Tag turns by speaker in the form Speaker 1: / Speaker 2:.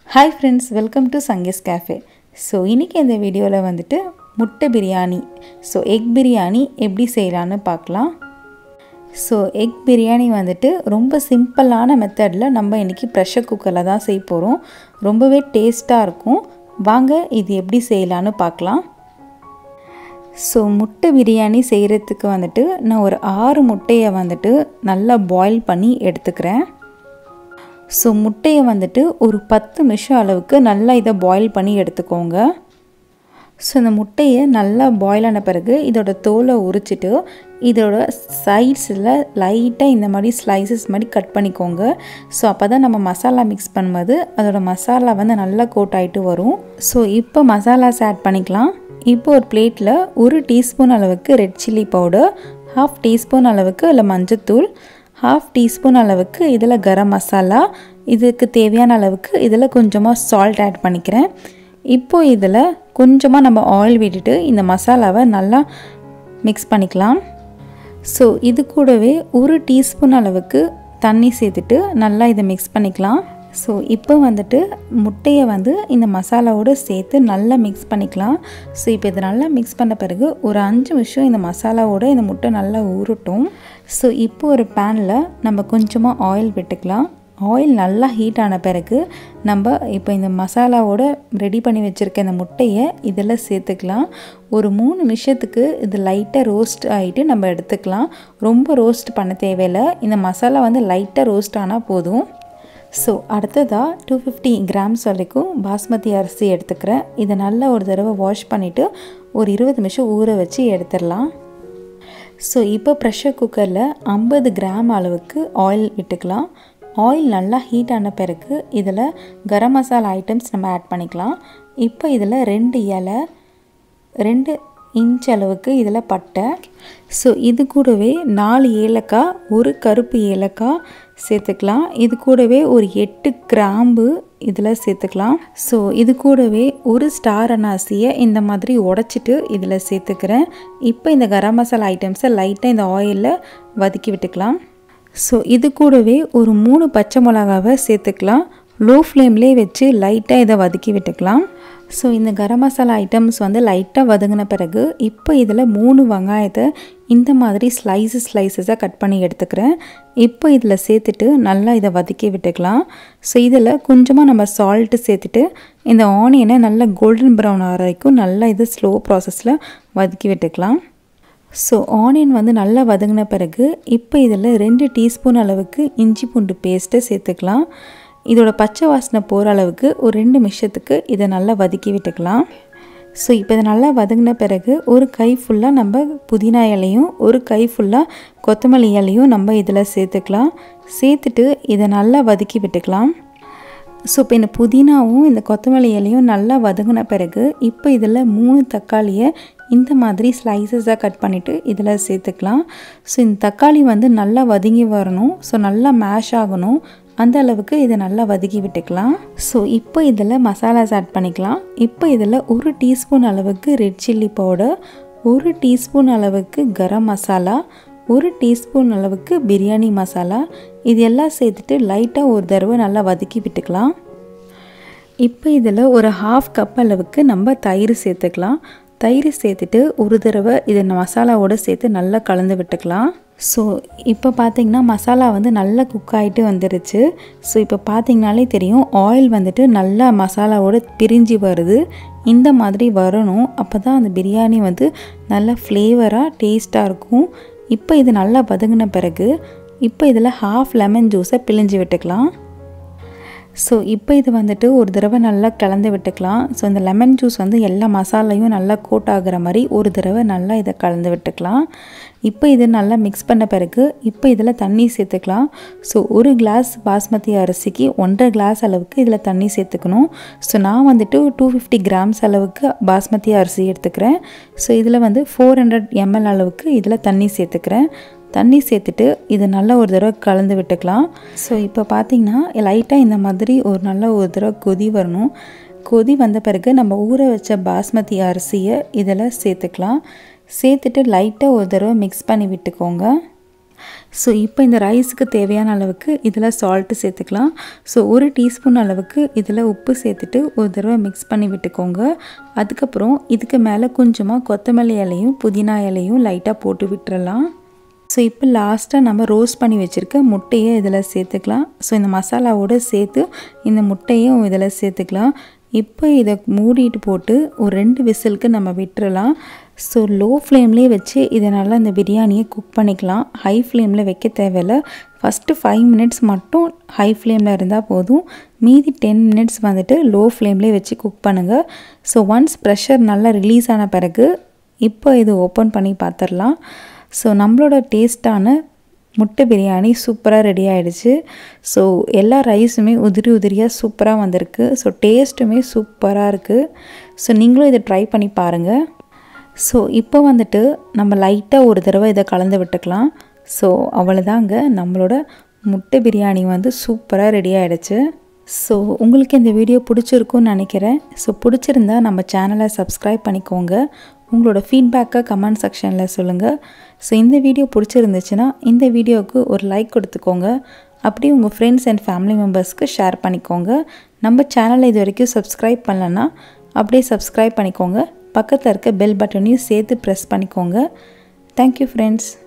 Speaker 1: Hi friends, welcome to Sangees Cafe. So இன்னைக்கு இந்த வீடியோல வந்துட்டு முட்டை பிரியாணி egg பிரியாணி எப்படி செய்யலாம்னு பார்க்கலாம். Egg பிரியாணி வந்துட்டு ரொம்ப சிம்பிளான மெத்தட்ல நம்ம இன்னைக்கு பிரஷர் குக்கர்ல தான் செய்ய போறோம். ரொம்பவே டேஸ்டா இருக்கும். வாங்க இது எப்படி செய்யலாம்னு பார்க்கலாம். முட்டை பிரியாணி செய்யறதுக்கு வந்துட்டு நான் ஒரு 6 முட்டையை வந்துட்டு நல்லா பாயில் பண்ணி எடுத்துக்கிறேன். முட்டையை வந்துட்டு ஒரு 10 நிமிஷம் அளவுக்கு நல்லா இதை பாயில் பண்ணி எடுத்துக்கோங்க. இந்த முட்டையை நல்லா பாயில் ஆன பிறகு இதோட தோலை உரிச்சிட்டு இதோட சைட்ஸில் லைட்டாக இந்த மாதிரி ஸ்லைசஸ் மாதிரி கட் பண்ணிக்கோங்க. அப்போ தான் நம்ம மசாலா மிக்ஸ் பண்ணும்போது அதோட மசாலா வந்து நல்லா கோட் ஆகிட்டு வரும். இப்போ மசாலாஸ் ஆட் பண்ணிக்கலாம். இப்போ ஒரு பிளேட்டில் 1 டீஸ்பூன் அளவுக்கு ரெட் சில்லி பவுடர், 1/2 டீஸ்பூன் அளவுக்கு இல்லை மஞ்சத்தூள், 1/2 டீஸ்பூன் அளவுக்கு இதில் கரம் மசாலா, இதுக்கு தேவையான அளவுக்கு இதில் கொஞ்சமாக சால்ட் ஆட் பண்ணிக்கிறேன். இப்போது இதில் கொஞ்சமாக நம்ம ஆயில் விட்டுட்டு இந்த மசாலாவை நல்லா மிக்ஸ் பண்ணிக்கலாம். இது கூடவே 1 டீஸ்பூன் அளவுக்கு தண்ணி சேர்த்துட்டு நல்லா இதை மிக்ஸ் பண்ணிக்கலாம். இப்போ வந்துட்டு முட்டையை வந்து இந்த மசாலாவோடு சேர்த்து நல்லா மிக்ஸ் பண்ணிக்கலாம். இப்போ இதை நல்லா மிக்ஸ் பண்ண பிறகு ஒரு 5 நிமிஷம் இந்த மசாலாவோட இந்த முட்டை நல்லா ஊறட்டும். இப்போ ஒரு பேனில் நம்ம கொஞ்சமாக ஆயில் விட்டுக்கலாம். ஆயில் நல்லா ஹீட் ஆன பிறகு நம்ம இப்போ இந்த மசாலாவோட ரெடி பண்ணி வச்சுருக்க இந்த முட்டையை இதில் சேர்த்துக்கலாம். ஒரு 3 நிமிஷத்துக்கு இது லைட்டாக ரோஸ்ட் ஆகிட்டு நம்ம எடுத்துக்கலாம். ரொம்ப ரோஸ்ட் பண்ண தேவையில்லை. இந்த மசாலா வந்து லைட்டாக ரோஸ்ட் ஆனால் போதும். அடுத்ததாக 250 கிராம்ஸ் வரைக்கும் பாஸ்மதி அரிசி எடுத்துக்கிறேன். இதை நல்லா ஒரு தடவை வாஷ் பண்ணிவிட்டு ஒரு 20 நிமிஷம் ஊற வச்சு எடுத்துடலாம். இப்போ ப்ரெஷர் குக்கரில் 50 கிராம் அளவுக்கு ஆயில் விட்டுக்கலாம். ஆயில் நல்லா ஹீட் ஆன பிறகு இதில் கரம் மசாலா ஐட்டம்ஸ் நம்ம ஆட் பண்ணிக்கலாம். இப்போ இதில் 2 இலை, 2 இன்ச் அளவுக்கு இதில் பட்டை, இது கூடவே 4 ஏலக்காய், 1 கருப்பு ஏலக்காய் சேர்த்துக்கலாம். இது கூடவே ஒரு 8 கிராம்பு இதில் சேர்த்துக்கலாம். இது கூடவே 1 ஸ்டார் அனாசியை இந்த மாதிரி உடச்சிட்டு இதில் சேர்த்துக்கிறேன். இப்போ இந்த கரம் மசாலா ஐட்டம்ஸை லைட்டாக இந்த ஆயிலில் வதக்கி விட்டுக்கலாம். இது கூடவே ஒரு 3 பச்சை மிளகாவை சேர்த்துக்கலாம். லோ ஃப்ளேம்லேயே வச்சு லைட்டாக இதை வதக்கி விட்டுக்கலாம். இந்த கரம் மசாலா ஐட்டம்ஸ் வந்து லைட்டாக வதங்கின பிறகு இப்போ இதில் 3 வெங்காயத்தை இந்த மாதிரி ஸ்லைஸஸாக கட் பண்ணி எடுத்துக்கிறேன். இப்போ இதில் சேர்த்துட்டு நல்லா இதை வதக்கி விட்டுக்கலாம். இதில் கொஞ்சமாக நம்ம சால்ட்டு சேர்த்துட்டு இந்த ஆனியனை நல்லா கோல்டன் ப்ரௌன் ஆகிற வரைக்கும் நல்லா இதை ஸ்லோ ப்ராசஸில் வதக்கி விட்டுக்கலாம். ஆனியன் வந்து நல்லா வதங்கின பிறகு இப்போ இதில் 2 டீஸ்பூன் அளவுக்கு இஞ்சி பூண்டு பேஸ்ட்டை சேர்த்துக்கலாம். இதோட பச்சை வாசனை போகிற அளவுக்கு ஒரு 2 நிமிஷத்துக்கு இதை நல்லா வதக்கி விட்டுக்கலாம். இப்போ இதை நல்லா வதங்கின பிறகு ஒரு கை ஃபுல்லாக நம்ம புதினா இலையும் ஒரு கை ஃபுல்லாக கொத்தமல்லி இலையும் நம்ம இதில் சேர்த்துக்கலாம். சேர்த்துட்டு இதை நல்லா வதக்கி விட்டுக்கலாம். இப்போ இந்த புதினாவும் இந்த கொத்தமல்லி இலையும் நல்லா வதங்கின பிறகு இப்போ இதில் 3 தக்காளியை இந்த மாதிரி ஸ்லைஸஸாக கட் பண்ணிவிட்டு இதில் சேர்த்துக்கலாம். இந்த தக்காளி வந்து நல்லா வதங்கி வரணும். நல்லா மேஷ் ஆகணும். அந்த அளவுக்கு இதை நல்லா வதக்கி விட்டுக்கலாம். இப்போ இதில் மசாலாஸ் ஆட் பண்ணிக்கலாம். இப்போ இதில் 1 டீஸ்பூன் அளவுக்கு ரெட் சில்லி பவுடர், 1 டீஸ்பூன் அளவுக்கு கரம் மசாலா, 1 டீஸ்பூன் அளவுக்கு பிரியாணி மசாலா, இது எல்லாம் சேர்த்துட்டு லைட்டாக ஒரு தடவை நல்லா வதக்கி விட்டுக்கலாம். இப்போ இதில் ஒரு 1/2 கப் அளவுக்கு நம்ம தயிர் சேர்த்துக்கலாம். தயிர் சேர்த்துட்டு ஒரு தடவை இதை மசாலாவோடு சேர்த்து நல்லா கலந்து விட்டுக்கலாம். இப்போ பார்த்திங்கன்னா மசாலா வந்து நல்லா குக் ஆகிட்டு வந்துருச்சு. இப்போ பார்த்திங்கனாலே தெரியும் ஆயில் வந்துட்டு நல்லா மசாலாவோட பிரிஞ்சு வருது. இந்த மாதிரி வரணும். அப்போ தான் அந்த பிரியாணி வந்து நல்லா ஃப்ளேவராக டேஸ்ட்டாக இருக்கும். இப்போ இது நல்லா வதங்கின பிறகு இப்போ இதில் 1/2 லெமன் ஜூஸை பிழிஞ்சு விட்டுக்கலாம். இப்போ இது வந்துட்டு ஒரு தடவை நல்லா கலந்து விட்டுக்கலாம். இந்த லெமன் ஜூஸ் வந்து எல்லா மசாலையும் நல்லா கோட் ஆகிற மாதிரி ஒரு தடவை நல்லா இதை கலந்து விட்டுக்கலாம். இப்போ இது நல்லா மிக்ஸ் பண்ண பிறகு இப்போ இதில் தண்ணி சேர்த்துக்கலாம். 1 கிளாஸ் பாஸ்மதி அரிசிக்கு 1.5 கிளாஸ் அளவுக்கு இதில் தண்ணி சேர்த்துக்கணும். நான் வந்துட்டு 250 கிராம்ஸ் அளவுக்கு பாஸ்மதி அரிசி எடுத்துக்கிறேன். இதில் வந்து 400 ml அளவுக்கு இதில் தண்ணி சேர்த்துக்கிறேன். தண்ணி சேர்த்துட்டு இதை நல்லா ஒரு தடவை கலந்து விட்டுக்கலாம். இப்போ பார்த்திங்கன்னா லைட்டாக இந்த மாதிரி ஒரு தடவை கொதி வரணும். கொதி வந்த பிறகு நம்ம ஊற வச்ச பாஸ்மதி அரிசியை இதில் சேர்த்துக்கலாம். சேர்த்துட்டு லைட்டாக ஒரு தடவை மிக்ஸ் பண்ணி விட்டுக்கோங்க. ஸோ இப்போ இந்த ரைஸுக்கு தேவையான அளவுக்கு இதில் சால்ட்டு சேர்த்துக்கலாம். ஸோ 1 டீஸ்பூன் அளவுக்கு இதில் உப்பு சேர்த்துட்டு ஒரு தடவை மிக்ஸ் பண்ணி விட்டுக்கோங்க. அதுக்கப்புறம் இதுக்கு மேலே கொஞ்சமாக கொத்தமல்லி இலையும் புதினா இலையும் லைட்டாக போட்டு விட்டுறலாம். ஸோ இப்போ லாஸ்ட்டாக நம்ம ரோஸ்ட் பண்ணி வச்சுருக்க முட்டையை இதில் சேர்த்துக்கலாம். ஸோ இந்த மசாலாவோடு சேர்த்து இந்த முட்டையும் இதில் சேர்த்துக்கலாம். இப்போ இதை மூடிட்டு போட்டு ஒரு 2 விசிலுக்கு நம்ம விட்டுறலாம். ஸோ லோ ஃப்ளேம்லேயே வச்சு இதை நல்லா இந்த பிரியாணியை குக் பண்ணிக்கலாம். ஹை ஃப்ளேமில் வைக்க தேவையில்லை. ஃபஸ்ட்டு 5 மினிட்ஸ் மட்டும் ஹை ஃப்ளேமில் இருந்தால் போதும். மீதி 10 மினிட்ஸ் வந்துட்டு லோ ஃப்ளேம்லேயே வச்சு குக் பண்ணுங்கள். ஸோ ஒன்ஸ் ப்ரெஷர் நல்லா ரிலீஸ் ஆன பிறகு இப்போ இது ஓப்பன் பண்ணி பார்த்துடலாம். ஸோ நம்மளோட டேஸ்ட்டான முட்டை பிரியாணி சூப்பராக ரெடி ஆகிடுச்சு. ஸோ எல்லா ரைஸுமே உதிரியாக சூப்பராக வந்திருக்கு. ஸோ டேஸ்ட்டுமே சூப்பராக இருக்குது. ஸோ நீங்களும் இதை ட்ரை பண்ணி பாருங்கள். ஸோ இப்போ வந்துட்டு நம்ம லைட்டாக ஒரு தடவை இதை கலந்து விட்டுக்கலாம். ஸோ அவ்வளோதாங்க, நம்மளோட முட்டை பிரியாணி வந்து சூப்பராக ரெடி ஆகிடுச்சு. ஸோ உங்களுக்கு இந்த வீடியோ பிடிச்சிருக்குன்னு நினைக்கிறேன். ஸோ பிடிச்சிருந்தா நம்ம சேனலை சப்ஸ்கிரைப் பண்ணிக்கோங்க. உங்களோட ஃபீட்பேக்கை கமெண்ட் செக்ஷனில் சொல்லுங்கள். ஸோ இந்த வீடியோ பிடிச்சிருந்துச்சுன்னா இந்த வீடியோவுக்கு ஒரு லைக் கொடுத்துக்கோங்க. அப்படியே உங்கள் ஃப்ரெண்ட்ஸ் அண்ட் ஃபேமிலி மெம்பர்ஸ்க்கு ஷேர் பண்ணிக்கோங்க. நம்ம சேனலை இது வரைக்கும் சப்ஸ்கிரைப் பண்ணலன்னா அப்படியே சப்ஸ்கிரைப் பண்ணிக்கோங்க. பக்கத்தில் இருக்க பெல் பட்டனையும் சேர்த்து ப்ரெஸ் பண்ணிக்கோங்க. Thank you friends.